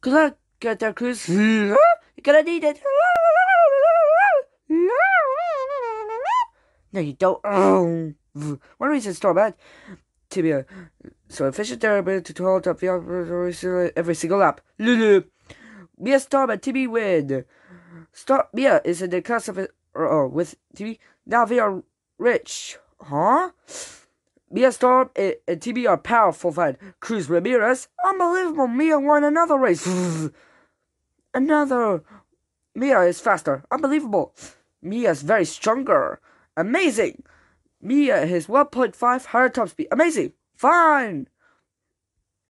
Good luck, get there, Cruz. You're gonna need it. No, you don't. One reason Storm had to be so efficient their ability to hold up the every single lap. Lulu. Mia Storm and Timmy win. Mia is in the class of it with Timmy. Now they are rich. Huh? Mia Storm and Timmy are powerful than Cruz Ramirez. Unbelievable. Mia won another race. Mia is faster. Unbelievable. Mia is very stronger. Amazing. Mia has 1.5 higher top speed. Amazing. Fine.